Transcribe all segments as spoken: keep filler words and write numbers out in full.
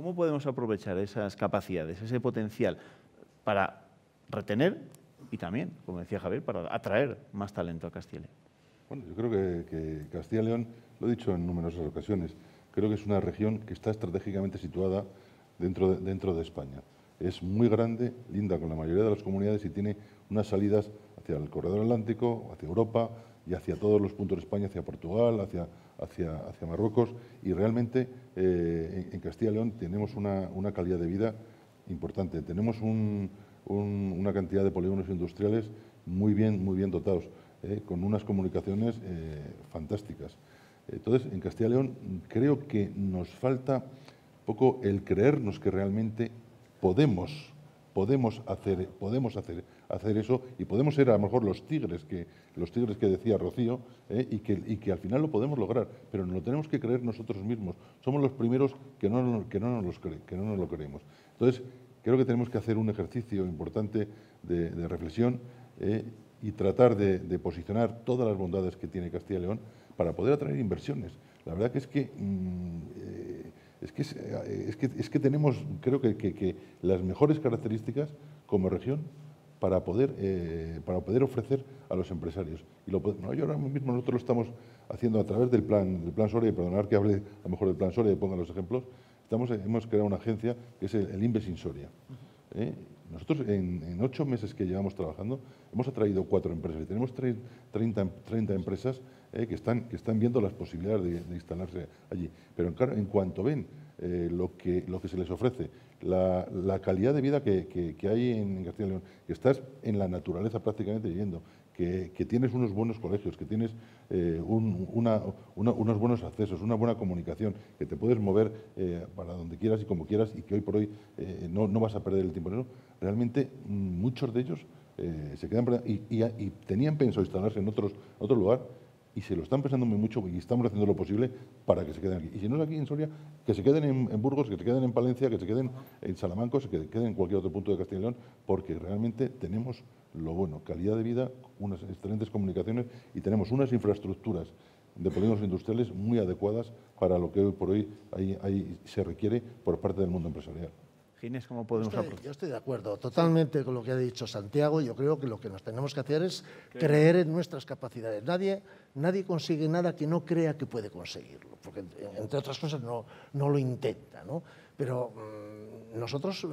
¿Cómo podemos aprovechar esas capacidades, ese potencial para retener y también, como decía Javier, para atraer más talento a Castilla y León? Bueno, yo creo que, que Castilla y León, lo he dicho en numerosas ocasiones, creo que es una región que está estratégicamente situada dentro de, dentro de España. Es muy grande, linda con la mayoría de las comunidades y tiene unas salidas hacia el corredor atlántico, hacia Europa y hacia todos los puntos de España, hacia Portugal, hacia, hacia, hacia Marruecos. Y realmente eh, en, en Castilla y León tenemos una, una calidad de vida importante. Tenemos un, un, una cantidad de polígonos industriales muy bien, muy bien dotados, eh, con unas comunicaciones eh, fantásticas. Entonces, en Castilla y León creo que nos falta un poco el creernos que realmente podemos, podemos, hacer, podemos hacer, hacer eso y podemos ser a lo mejor los tigres que, los tigres que decía Rocío eh, y, que, y que al final lo podemos lograr, pero nos lo tenemos que creer nosotros mismos. Somos los primeros que no, que no, nos, los cre, que no nos lo creemos. Entonces, creo que tenemos que hacer un ejercicio importante de, de reflexión eh, y tratar de, de posicionar todas las bondades que tiene Castilla y León para poder atraer inversiones. La verdad que es que, mmm, eh, es, que es, que, es que tenemos, creo que, que, que las mejores características como región para poder, eh, para poder ofrecer a los empresarios. Y lo, no, yo ahora mismo nosotros lo estamos haciendo a través del plan, del plan Soria, y perdonar que hable a lo mejor del plan Soria y ponga los ejemplos. Estamos, hemos creado una agencia que es el, el Inves in Soria. ¿eh? Nosotros en, en ocho meses que llevamos trabajando hemos atraído cuatro empresas y tenemos treinta, treinta empresas eh, que, están, que están viendo las posibilidades de, de instalarse allí. Pero en, en cuanto ven eh, lo, que, lo que se les ofrece, la, la calidad de vida que, que, que hay en Castilla y León, que estás en la naturaleza prácticamente viviendo, que, que tienes unos buenos colegios, que tienes eh, un, una, una, unos buenos accesos, una buena comunicación, que te puedes mover eh, para donde quieras y como quieras y que hoy por hoy eh, no, no vas a perder el tiempo en eso, realmente muchos de ellos eh, se quedan y, y, y tenían pensado instalarse en otros, otro lugar y se lo están pensando muy mucho y estamos haciendo lo posible para que se queden aquí. Y si no es aquí en Soria, que se queden en, en Burgos, que se queden en Palencia, que se queden en Salamanca, que se queden en cualquier otro punto de Castilla y León, porque realmente tenemos lo bueno, calidad de vida, unas excelentes comunicaciones y tenemos unas infraestructuras de polígonos industriales muy adecuadas para lo que hoy por hoy hay, hay, se requiere por parte del mundo empresarial. Ginés, ¿cómo podemos yo estoy, aprovechar? yo estoy de acuerdo totalmente con lo que ha dicho Santiago. Yo creo que lo que nos tenemos que hacer es creer en nuestras capacidades. Nadie, nadie consigue nada que no crea que puede conseguirlo, porque entre otras cosas no, no lo intenta, ¿no? Pero mmm, nosotros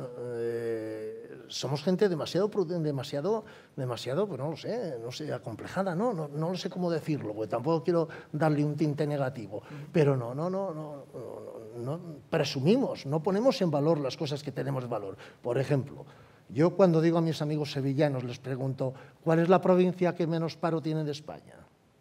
eh, somos gente demasiado prudente, demasiado, demasiado, pues no lo sé, no sé, acomplejada, ¿no? No, no lo sé cómo decirlo, porque tampoco quiero darle un tinte negativo, pero no, no, no, no, no, no presumimos, no ponemos en valor las cosas que tenemos valor. Por ejemplo, yo cuando digo a mis amigos sevillanos, les pregunto, ¿cuál es la provincia que menos paro tiene de España?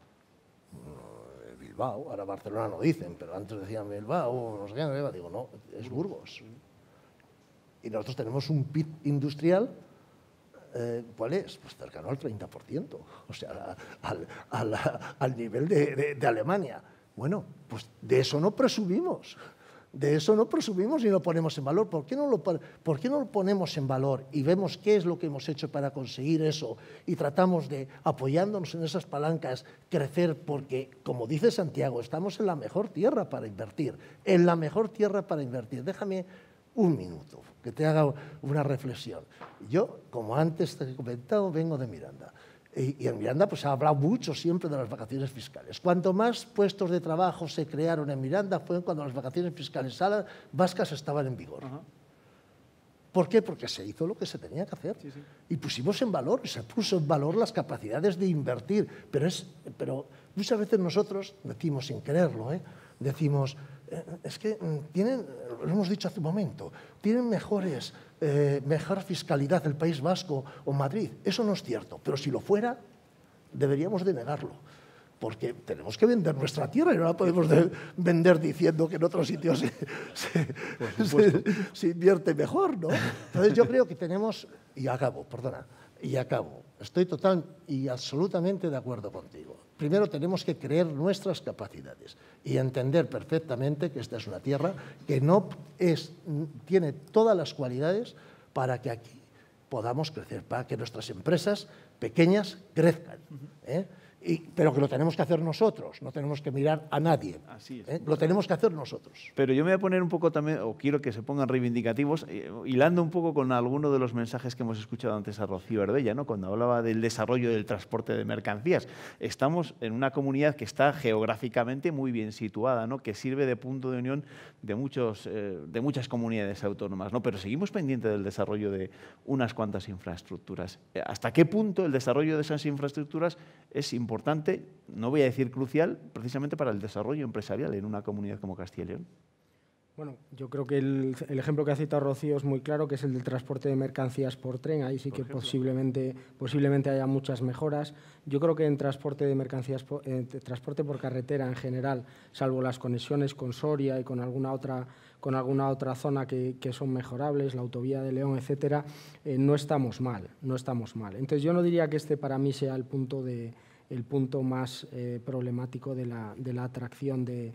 Bilbao, ahora Barcelona no dicen, pero antes decían Bilbao, no sé qué, digo, no, es Burgos. Y nosotros tenemos un P I B industrial, eh, ¿cuál es? Pues cercano al treinta por ciento, o sea, al, al, al nivel de, de, de Alemania. Bueno, pues de eso no presumimos. De eso no presumimos y lo ponemos en valor. ¿Por qué no lo, por qué no lo ponemos en valor y vemos qué es lo que hemos hecho para conseguir eso y tratamos de, apoyándonos en esas palancas, crecer? Porque, como dice Santiago, estamos en la mejor tierra para invertir, en la mejor tierra para invertir. Déjame un minuto que te haga una reflexión. Yo, como antes te he comentado, vengo de Miranda. Y en Miranda pues, se ha hablado mucho siempre de las vacaciones fiscales. Cuanto más puestos de trabajo se crearon en Miranda fue cuando las vacaciones fiscales vascas estaban en vigor. Uh-huh. ¿Por qué? Porque se hizo lo que se tenía que hacer. Sí, sí. Y pusimos en valor, se puso en valor las capacidades de invertir. Pero, es, pero muchas veces nosotros decimos, sin quererlo, ¿eh? decimos, eh, es que tienen, lo hemos dicho hace un momento, tienen mejores... Eh, mejor fiscalidad el País Vasco o Madrid. Eso no es cierto, pero si lo fuera, deberíamos de negarlo, porque tenemos que vender nuestra tierra y no la podemos de, vender diciendo que en otros sitios se, se, se, se invierte mejor, ¿no? Entonces yo creo que tenemos, y acabo, perdona, y acabo, estoy total y absolutamente de acuerdo contigo. Primero tenemos que creer nuestras capacidades y entender perfectamente que esta es una tierra que no es, tiene todas las cualidades para que aquí podamos crecer, para que nuestras empresas pequeñas crezcan. ¿eh? Y, pero que lo tenemos que hacer nosotros, no tenemos que mirar a nadie. Así es. ¿eh? Lo tenemos que hacer nosotros. Pero yo me voy a poner un poco también, o quiero que se pongan reivindicativos, eh, hilando un poco con alguno de los mensajes que hemos escuchado antes a Rocío Herbella, ¿no? Cuando hablaba del desarrollo del transporte de mercancías. Estamos en una comunidad que está geográficamente muy bien situada, ¿no? Que sirve de punto de unión de, muchos, eh, de muchas comunidades autónomas, ¿no? Pero seguimos pendientes del desarrollo de unas cuantas infraestructuras. ¿Hasta qué punto el desarrollo de esas infraestructuras es importante? Importante, no voy a decir crucial, precisamente para el desarrollo empresarial en una comunidad como Castilla y León? Bueno, yo creo que el, el ejemplo que ha citado Rocío es muy claro, que es el del transporte de mercancías por tren. Ahí sí que posiblemente, posiblemente haya muchas mejoras. Yo creo que en transporte de mercancías, eh, transporte por carretera en general, salvo las conexiones con Soria y con alguna otra, con alguna otra zona que, que son mejorables, la autovía de León, etcétera, eh, no estamos mal, no estamos mal. Entonces yo no diría que este para mí sea el punto de el punto más eh, problemático de la, de la atracción de,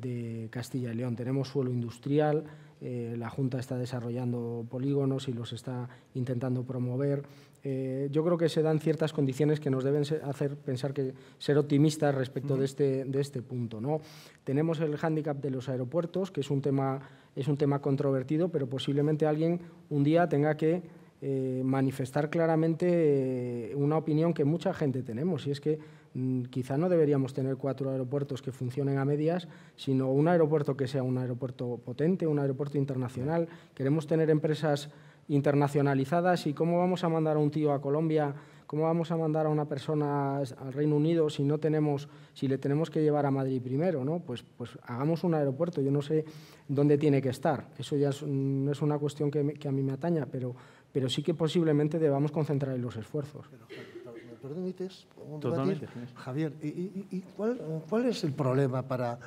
de Castilla y León. Tenemos suelo industrial, eh, la Junta está desarrollando polígonos y los está intentando promover. Eh, yo creo que se dan ciertas condiciones que nos deben hacer pensar que ser optimistas respecto uh-huh. de, este, de este punto, ¿no? Tenemos el hándicap de los aeropuertos, que es un tema, es un tema controvertido, pero posiblemente alguien un día tenga que Eh, manifestar claramente eh, una opinión que mucha gente tenemos, y es que mm, quizá no deberíamos tener cuatro aeropuertos que funcionen a medias, sino un aeropuerto que sea un aeropuerto potente, un aeropuerto internacional. Queremos tener empresas internacionalizadas, y ¿cómo vamos a mandar a un tío a Colombia? ¿Cómo vamos a mandar a una persona al Reino Unido si no tenemos, si le tenemos que llevar a Madrid primero, ¿no? Pues, pues hagamos un aeropuerto. Yo no sé dónde tiene que estar. Eso ya es, no es una cuestión que, me, que a mí me ataña, pero, pero sí que posiblemente debamos concentrar en los esfuerzos. Pero, ¿me permites? Totalmente. Javier, ¿y, y, y cuál, cuál es el problema para,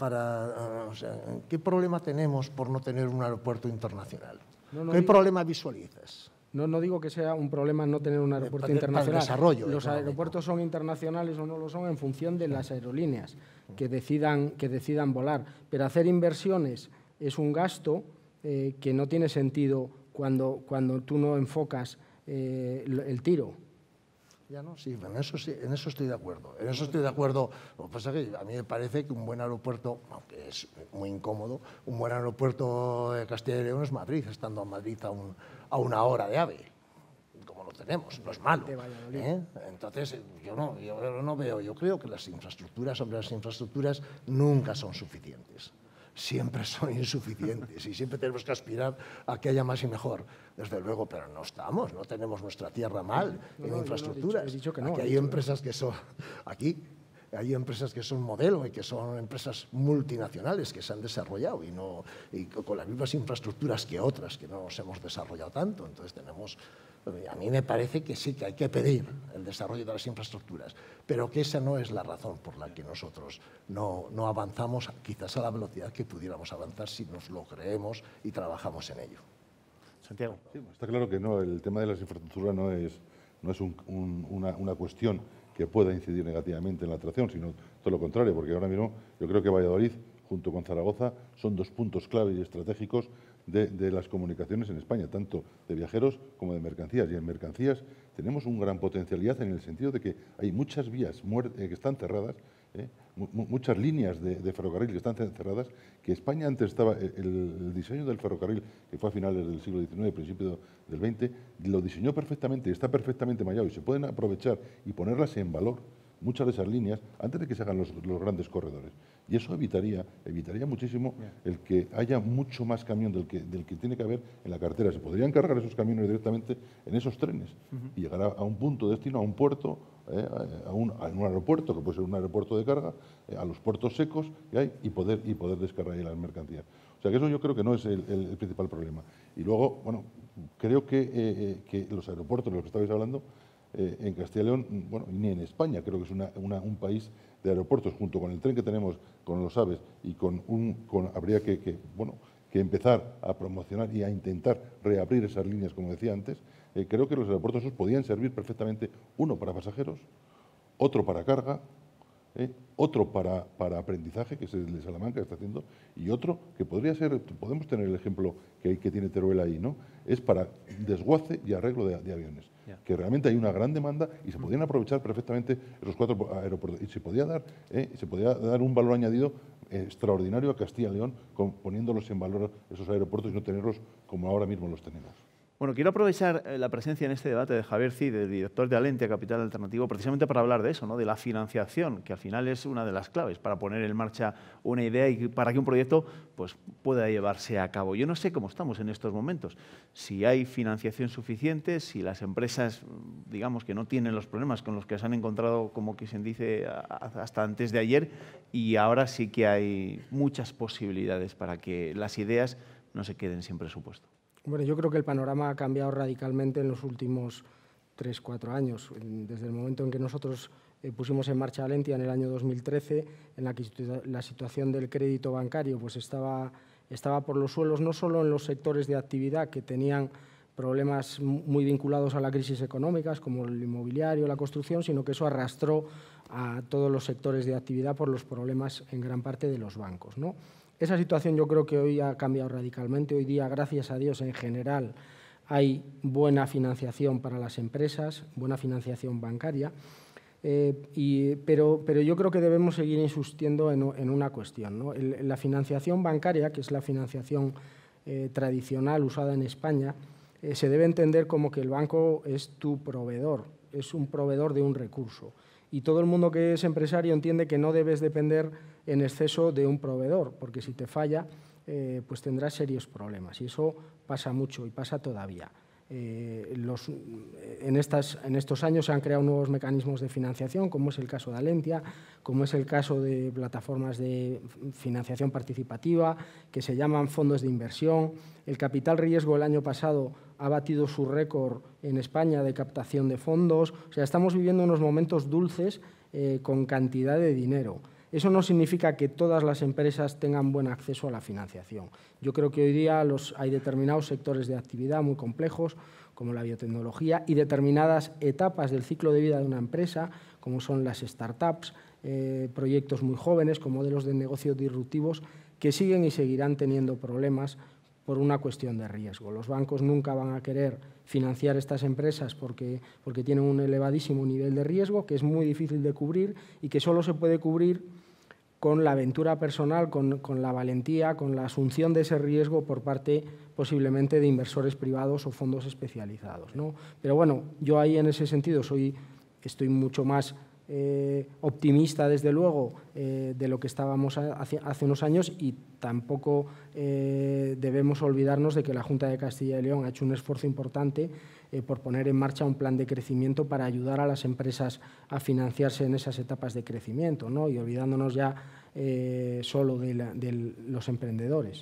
para uh, o sea, qué problema tenemos por no tener un aeropuerto internacional? No, no ¿Qué digo... problema visualizas? No, no digo que sea un problema no tener un aeropuerto para, internacional. Para el desarrollo, los económico. Aeropuertos son internacionales o no lo son en función de las aerolíneas que decidan, que decidan volar. Pero hacer inversiones es un gasto eh, que no tiene sentido cuando, cuando tú no enfocas eh, el, el tiro. Ya no, sí, en eso, sí, en eso estoy de acuerdo. En eso estoy de acuerdo. Lo que pasa es que a mí me parece que un buen aeropuerto, aunque es muy incómodo, un buen aeropuerto de Castilla y León es Madrid, estando a Madrid a, un, a una hora de AVE, como lo tenemos, no es malo. ¿eh? Entonces, yo no, yo no veo, yo creo que las infraestructuras, hombre, las infraestructuras nunca son suficientes. Siempre son insuficientes y siempre tenemos que aspirar a que haya más y mejor, desde luego, pero no estamos, no tenemos nuestra tierra mal no, en no, infraestructuras. No he dicho, he dicho que no, aquí hay empresas que son, aquí hay empresas que son modelo y que son empresas multinacionales que se han desarrollado y, no, y con las mismas infraestructuras que otras que no nos hemos desarrollado tanto. Entonces tenemos, a mí me parece que sí que hay que pedir el desarrollo de las infraestructuras, pero que esa no es la razón por la que nosotros no, no avanzamos quizás a la velocidad que pudiéramos avanzar si nos lo creemos y trabajamos en ello. Santiago. Sí, está claro que no, el tema de las infraestructuras no es, no es un, un, una, una cuestión que pueda incidir negativamente en la atracción, sino todo lo contrario, porque ahora mismo yo creo que Valladolid, junto con Zaragoza, son dos puntos clave y estratégicos de, de las comunicaciones en España, tanto de viajeros como de mercancías. Y en mercancías tenemos una gran potencialidad en el sentido de que hay muchas vías eh, que están cerradas, eh, muchas líneas de, de ferrocarril que están cerradas, que España antes estaba, el, el diseño del ferrocarril, que fue a finales del siglo diecinueve, principio del veinte, lo diseñó perfectamente, está perfectamente mallado y se pueden aprovechar y ponerlas en valor, muchas de esas líneas, antes de que se hagan los, los grandes corredores. Y eso evitaría, evitaría muchísimo el que haya mucho más camión del que, del que tiene que haber en la carretera. Se podrían cargar esos camiones directamente en esos trenes uh-huh. y llegar a, a un punto de destino, a un puerto, eh, a, un, a un aeropuerto, que puede ser un aeropuerto de carga, eh, a los puertos secos que hay y poder, y poder descargar ahí las mercancías. O sea que eso yo creo que no es el, el, el principal problema. Y luego, bueno, creo que, eh, eh, que los aeropuertos de los que estabais hablando, Eh, en Castilla y León, bueno, ni en España, creo que es una, una, un país de aeropuertos, junto con el tren que tenemos, con los AVEs, y con un, con, habría que, que, bueno, que empezar a promocionar y a intentar reabrir esas líneas, como decía antes. Eh, creo que los aeropuertos esos podían servir perfectamente, uno para pasajeros, otro para carga, ¿eh? Otro para, para aprendizaje, que es el de Salamanca, que está haciendo, y otro que podría ser, podemos tener el ejemplo que, hay, que tiene Teruel ahí, ¿no? Es para desguace y arreglo de, de aviones, yeah. que realmente hay una gran demanda y se podrían aprovechar perfectamente esos cuatro aeropuertos. Y se podía dar, ¿eh? se podía dar un valor añadido eh, extraordinario a Castilla y León, con, poniéndolos en valor esos aeropuertos y no tenerlos como ahora mismo los tenemos. Bueno, quiero aprovechar la presencia en este debate de Javier Cid, el director de Alentia Capital Alternativo, precisamente para hablar de eso, ¿no? De la financiación, que al final es una de las claves para poner en marcha una idea y para que un proyecto pues, pueda llevarse a cabo. Yo no sé cómo estamos en estos momentos, si hay financiación suficiente, si las empresas, digamos, que no tienen los problemas con los que se han encontrado, como que se dice, hasta antes de ayer, y ahora sí que hay muchas posibilidades para que las ideas no se queden sin presupuesto. Bueno, yo creo que el panorama ha cambiado radicalmente en los últimos tres, cuatro años. Desde el momento en que nosotros eh, pusimos en marcha Alentia en el año dos mil trece, en la que la situación del crédito bancario pues estaba, estaba por los suelos, no solo en los sectores de actividad que tenían problemas muy vinculados a la crisis económicas, como el inmobiliario, la construcción, sino que eso arrastró a todos los sectores de actividad por los problemas en gran parte de los bancos, ¿no? Esa situación yo creo que hoy ha cambiado radicalmente. Hoy día, gracias a Dios, en general, hay buena financiación para las empresas, buena financiación bancaria, eh, y, pero, pero yo creo que debemos seguir insistiendo en, en una cuestión, ¿no? El, la financiación bancaria, que es la financiación eh, tradicional usada en España, eh, se debe entender como que el banco es tu proveedor, es un proveedor de un recurso. Y todo el mundo que es empresario entiende que no debes depender en exceso de un proveedor, porque si te falla, eh, pues tendrás serios problemas. Y eso pasa mucho y pasa todavía. Eh, los, en, estas, en estos años se han creado nuevos mecanismos de financiación, como es el caso de Alentia, como es el caso de plataformas de financiación participativa, que se llaman fondos de inversión. El capital riesgo el año pasado ha batido su récord en España de captación de fondos. O sea, estamos viviendo unos momentos dulces eh, con cantidad de dinero. Eso no significa que todas las empresas tengan buen acceso a la financiación. Yo creo que hoy día los, hay determinados sectores de actividad muy complejos, como la biotecnología, y determinadas etapas del ciclo de vida de una empresa, como son las startups, eh, proyectos muy jóvenes con modelos de negocio disruptivos, que siguen y seguirán teniendo problemas por una cuestión de riesgo. Los bancos nunca van a querer financiar estas empresas porque, porque tienen un elevadísimo nivel de riesgo que es muy difícil de cubrir y que solo se puede cubrir con la aventura personal, con, con la valentía, con la asunción de ese riesgo por parte posiblemente de inversores privados o fondos especializados, ¿no? Pero bueno, yo ahí en ese sentido soy, estoy mucho más Eh, optimista, desde luego, eh, de lo que estábamos hace, hace unos años, y tampoco eh, debemos olvidarnos de que la Junta de Castilla y León ha hecho un esfuerzo importante eh, por poner en marcha un plan de crecimiento para ayudar a las empresas a financiarse en esas etapas de crecimiento, ¿no? Y olvidándonos ya eh, solo de, la, de los emprendedores.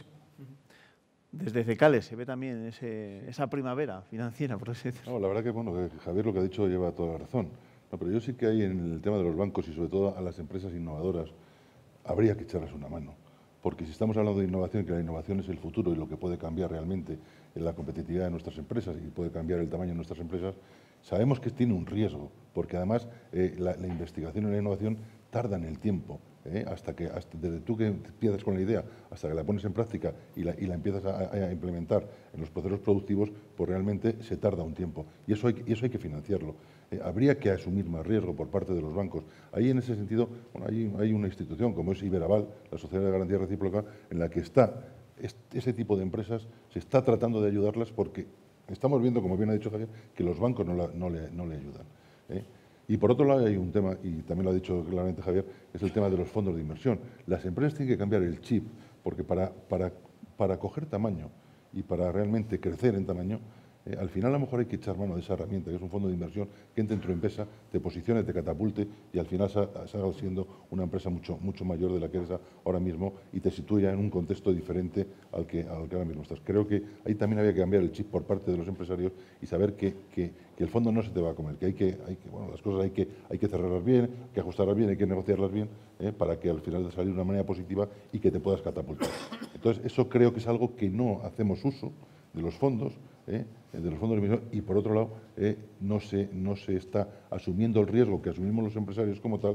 Desde CECALES se ve también ese, esa primavera financiera, por así decirlo. No, la verdad que, bueno, que Javier lo que ha dicho lleva toda la razón. No, pero yo sí que hay en el tema de los bancos y sobre todo a las empresas innovadoras, habría que echarles una mano. Porque si estamos hablando de innovación, que la innovación es el futuro y lo que puede cambiar realmente en la competitividad de nuestras empresas y puede cambiar el tamaño de nuestras empresas, sabemos que tiene un riesgo, porque además eh, la, la investigación y la innovación tardan el tiempo. ¿eh? Hasta que, hasta, desde tú que empiezas con la idea hasta que la pones en práctica y la, y la empiezas a, a implementar en los procesos productivos, pues realmente se tarda un tiempo. Y eso hay, y eso hay que financiarlo. Eh, habría que asumir más riesgo por parte de los bancos. Ahí, en ese sentido, bueno, hay, hay una institución como es Iberaval, la Sociedad de Garantía Recíproca, en la que está este, ese tipo de empresas, se está tratando de ayudarlas porque estamos viendo, como bien ha dicho Javier, que los bancos no, la, no, le, no le ayudan. ¿eh? Y por otro lado hay un tema, y también lo ha dicho claramente Javier, es el tema de los fondos de inversión. Las empresas tienen que cambiar el chip, porque para, para, para coger tamaño y para realmente crecer en tamaño, Eh, al final a lo mejor hay que echar mano de esa herramienta, que es un fondo de inversión que entre en tu empresa, te posicione, te catapulte y al final salga siendo una empresa mucho, mucho mayor de la que eres ahora mismo y te sitúa en un contexto diferente al que, al que ahora mismo estás. Creo que ahí también había que cambiar el chip por parte de los empresarios y saber que, que, que el fondo no se te va a comer, que hay que, hay que bueno, las cosas hay que, hay que cerrarlas bien, hay que ajustarlas bien, hay que negociarlas bien eh, para que al final de salir de una manera positiva y que te puedas catapultar. Entonces, eso creo que es algo que no hacemos uso de los fondos, eh, de los fondos de inversión, y por otro lado eh, no, se, no se está asumiendo el riesgo que asumimos los empresarios como tal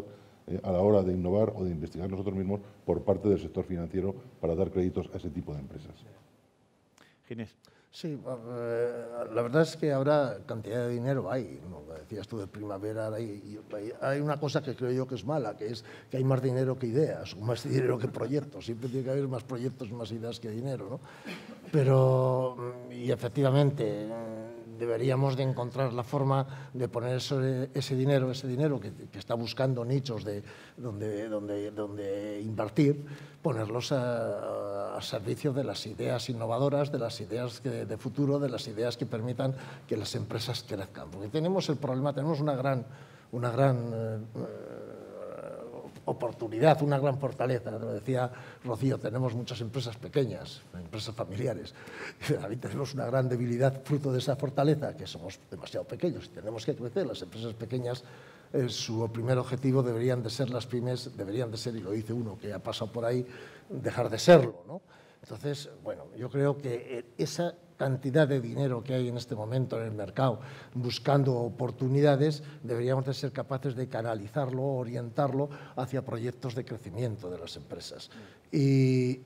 eh, a la hora de innovar o de investigar nosotros mismos por parte del sector financiero para dar créditos a ese tipo de empresas. Ginés. Sí, eh, la verdad es que ahora cantidad de dinero hay, ¿no? Decías tú de primavera, hay, hay una cosa que creo yo que es mala, que es que hay más dinero que ideas, o más dinero que proyectos, siempre tiene que haber más proyectos y más ideas que dinero, ¿no? Pero, y efectivamente, deberíamos de encontrar la forma de poner ese, ese dinero, ese dinero que, que está buscando nichos de, donde, donde, donde invertir, ponerlos a, a servicio de las ideas innovadoras, de las ideas que, de futuro, de las ideas que permitan que las empresas crezcan. Porque tenemos el problema, tenemos una gran, una gran eh, oportunidad, una gran fortaleza. Lo decía Rocío, tenemos muchas empresas pequeñas, empresas familiares. Ahí tenemos una gran debilidad fruto de esa fortaleza, que somos demasiado pequeños y tenemos que crecer. Las empresas pequeñas, eh, su primer objetivo deberían de ser las pymes, deberían de ser, y lo dice uno que ha pasado por ahí, dejar de serlo, ¿no? Entonces, bueno, yo creo que esa cantidad de dinero que hay en este momento en el mercado buscando oportunidades, deberíamos de ser capaces de canalizarlo, orientarlo hacia proyectos de crecimiento de las empresas. Y,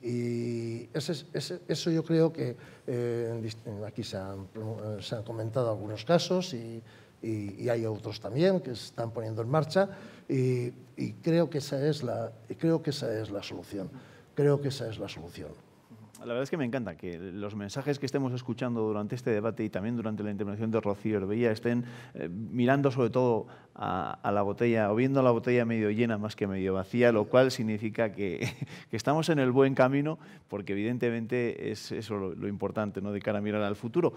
y ese, ese, eso yo creo que eh, aquí se han, se han comentado algunos casos y, y, y hay otros también que se están poniendo en marcha y, y creo que esa es la, creo que esa es la solución. Creo que esa es la solución. La verdad es que me encanta que los mensajes que estemos escuchando durante este debate y también durante la intervención de Rocío Herbella estén eh, mirando sobre todo a, a la botella, o viendo la botella medio llena más que medio vacía, lo cual significa que, que estamos en el buen camino, porque evidentemente es eso lo, lo importante, ¿no?, de cara a mirar al futuro.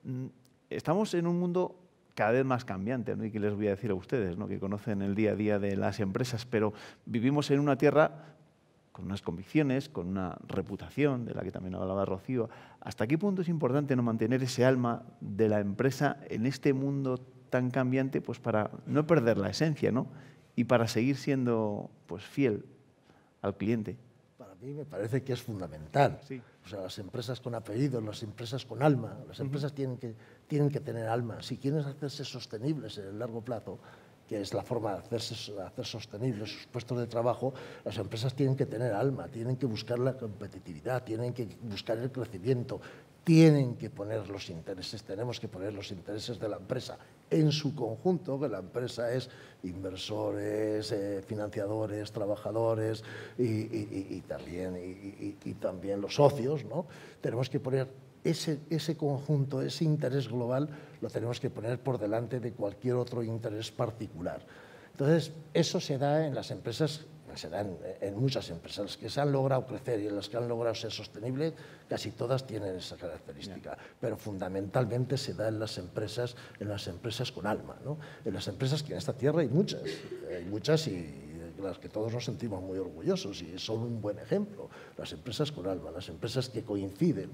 Estamos en un mundo cada vez más cambiante, ¿no?, y que les voy a decir a ustedes, ¿no?, que conocen el día a día de las empresas, pero vivimos en una tierra con unas convicciones, con una reputación, de la que también hablaba Rocío. ¿Hasta qué punto es importante no mantener ese alma de la empresa en este mundo tan cambiante, pues para no perder la esencia, ¿no?, y para seguir siendo, pues, fiel al cliente? Para mí me parece que es fundamental. Sí. O sea, las empresas con apellidos, las empresas con alma, las empresas uh-huh. tienen que, tienen que tener alma. Si quieren hacerse sostenibles en el largo plazo, que es la forma de hacerse, hacer sostenibles sus puestos de trabajo, las empresas tienen que tener alma, tienen que buscar la competitividad, tienen que buscar el crecimiento, tienen que poner los intereses, tenemos que poner los intereses de la empresa en su conjunto, que la empresa es inversores, eh, financiadores, trabajadores y, y, y, y, también, y, y, y también los socios, ¿no? Tenemos que poner Ese, ese conjunto, ese interés global, lo tenemos que poner por delante de cualquier otro interés particular. Entonces, eso se da en las empresas, se da en, en muchas empresas, las que se han logrado crecer y en las que han logrado ser sostenibles, casi todas tienen esa característica, yeah. pero fundamentalmente se da en las empresas, en las empresas con alma, ¿no? En las empresas que en esta tierra hay muchas, hay muchas y las que todos nos sentimos muy orgullosos y son un buen ejemplo. Las empresas con alma, las empresas que coinciden,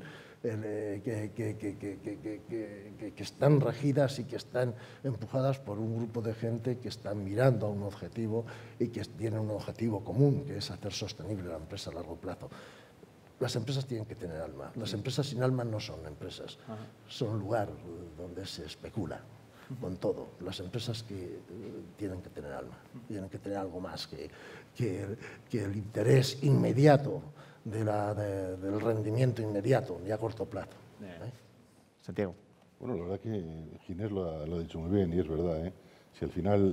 eh, que, que, que, que, que, que, que están regidas y que están empujadas por un grupo de gente que están mirando a un objetivo y que tienen un objetivo común, que es hacer sostenible la empresa a largo plazo. Las empresas tienen que tener alma. Las empresas sin alma no son empresas, son un lugar donde se especula con todo. Las empresas que eh, tienen que tener alma, tienen que tener algo más que, que, que el interés inmediato de la, de, del rendimiento inmediato y a corto plazo. ¿eh? Santiago. Bueno, la verdad que Ginés lo ha, lo ha dicho muy bien y es verdad, ¿eh? Si al final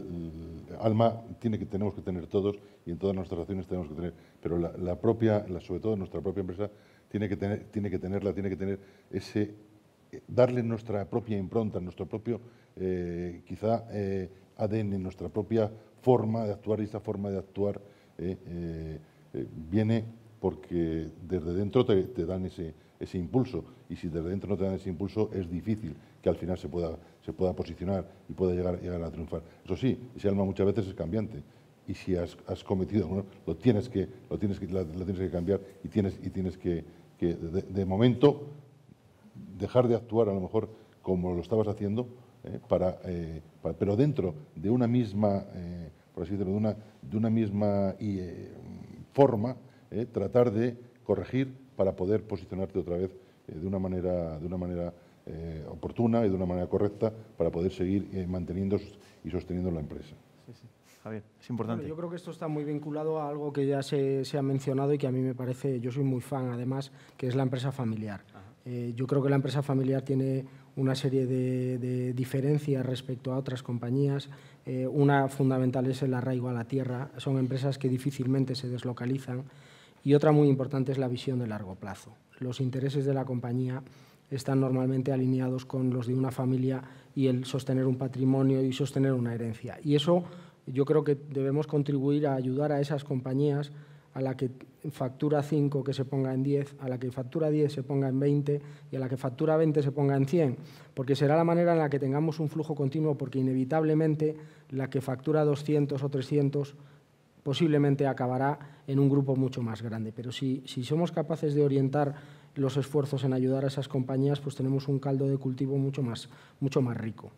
alma tiene que, tenemos que tener todos y en todas nuestras acciones tenemos que tener, pero la, la propia, la, sobre todo nuestra propia empresa, tiene que, tener, tiene que tenerla, tiene que tener ese, darle nuestra propia impronta, nuestro propio, eh, quizá, eh, A D N, nuestra propia forma de actuar y esa forma de actuar eh, eh, eh, viene porque desde dentro te, te dan ese, ese impulso y si desde dentro no te dan ese impulso es difícil que al final se pueda, se pueda posicionar y pueda llegar, llegar a triunfar. Eso sí, ese alma muchas veces es cambiante y si has, has cometido, bueno, lo tienes que, lo tienes que, lo tienes que cambiar y tienes, y tienes que, que de, de momento dejar de actuar a lo mejor como lo estabas haciendo, eh, para, eh, para, pero dentro de una misma, eh, por así decirlo, de una, de una misma eh, forma, eh, tratar de corregir para poder posicionarte otra vez eh, de una manera, de una manera eh, oportuna y de una manera correcta para poder seguir eh, manteniendo y sosteniendo la empresa. Sí, sí. Javier, es importante. Bueno, yo creo que esto está muy vinculado a algo que ya se, se ha mencionado y que a mí me parece, yo soy muy fan además, que es la empresa familiar. Eh, yo creo que la empresa familiar tiene una serie de, de diferencias respecto a otras compañías. Eh, una fundamental es el arraigo a la tierra. Son empresas que difícilmente se deslocalizan. Y otra muy importante es la visión de largo plazo. Los intereses de la compañía están normalmente alineados con los de una familia y el sostener un patrimonio y sostener una herencia. Y eso yo creo que debemos contribuir a ayudar a esas compañías, a la que factura cinco que se ponga en diez, a la que factura diez se ponga en veinte y a la que factura veinte se ponga en cien, porque será la manera en la que tengamos un flujo continuo, porque inevitablemente la que factura doscientos o trescientos posiblemente acabará en un grupo mucho más grande. Pero si, si somos capaces de orientar los esfuerzos en ayudar a esas compañías, pues tenemos un caldo de cultivo mucho más, mucho más rico.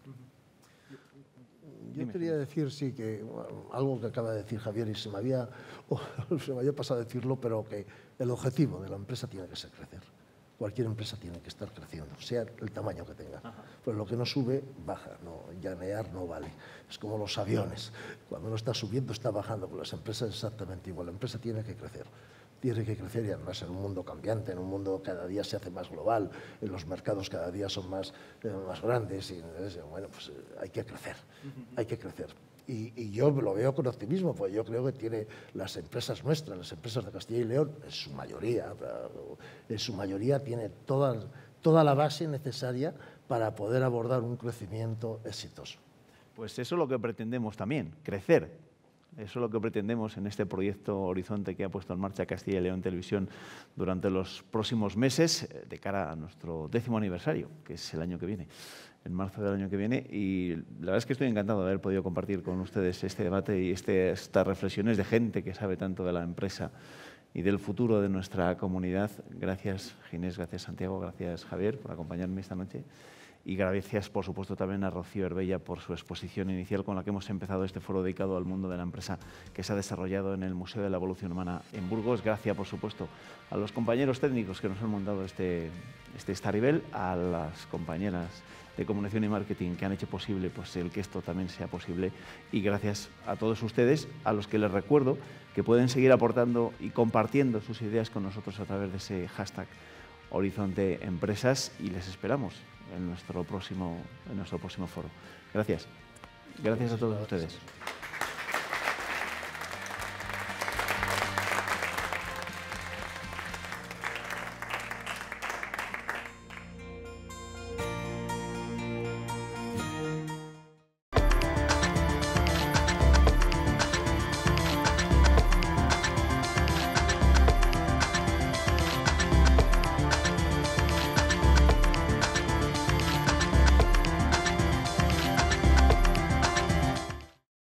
Yo quería decir, sí, que bueno, algo que acaba de decir Javier y se me, había, oh, se me había pasado a decirlo, pero que el objetivo de la empresa tiene que ser crecer. Cualquier empresa tiene que estar creciendo, sea el tamaño que tenga. Pues lo que no sube, baja. No, llanear no vale. Es como los aviones. Cuando no está subiendo, está bajando. Con las empresas es exactamente igual. La empresa tiene que crecer. Tiene que crecer y además en un mundo cambiante, en un mundo cada día se hace más global, en los mercados cada día son más, eh, más grandes y bueno, pues eh, hay que crecer, hay que crecer. Y, y yo lo veo con optimismo, porque yo creo que tiene las empresas nuestras, las empresas de Castilla y León, en su mayoría, en su mayoría tiene toda, toda la base necesaria para poder abordar un crecimiento exitoso. Pues eso es lo que pretendemos también, crecer. Eso es lo que pretendemos en este proyecto Horizonte que ha puesto en marcha Castilla y León Televisión durante los próximos meses de cara a nuestro décimo aniversario, que es el año que viene, en marzo del año que viene. Y la verdad es que estoy encantado de haber podido compartir con ustedes este debate y este, estas reflexiones de gente que sabe tanto de la empresa y del futuro de nuestra comunidad. Gracias, Ginés, gracias, Santiago, gracias, Javier, por acompañarme esta noche. Y gracias, por supuesto, también a Rocío Herbella por su exposición inicial con la que hemos empezado este foro dedicado al mundo de la empresa que se ha desarrollado en el Museo de la Evolución Humana en Burgos. Gracias, por supuesto, a los compañeros técnicos que nos han montado este, este Staribel, a las compañeras de comunicación y marketing que han hecho posible pues, el que esto también sea posible. Y gracias a todos ustedes, a los que les recuerdo que pueden seguir aportando y compartiendo sus ideas con nosotros a través de ese hashtag Horizonte Empresas, y les esperamos en nuestro próximo, en nuestro próximo foro. Gracias. Gracias a todos ustedes.